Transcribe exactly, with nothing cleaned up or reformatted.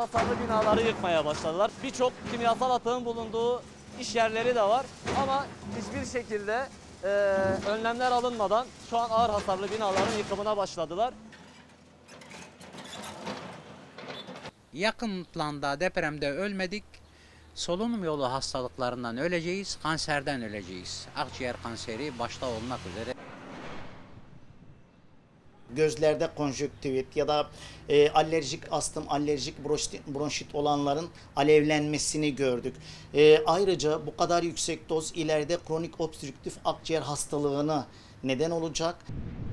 hasarlı binaları yıkmaya başladılar. Birçok kimyasal atığın bulunduğu iş yerleri de var ama hiçbir şekilde e, önlemler alınmadan şu an ağır hasarlı binaların yıkımına başladılar. Yakın planda depremde ölmedik. Solunum yolu hastalıklarından öleceğiz, kanserden öleceğiz. Akciğer kanseri başta olmak üzere. Gözlerde konjönktivit ya da e, alerjik astım, alerjik bronşit, bronşit olanların alevlenmesini gördük. E, ayrıca bu kadar yüksek doz ileride kronik obstrüktif akciğer hastalığına neden olacak.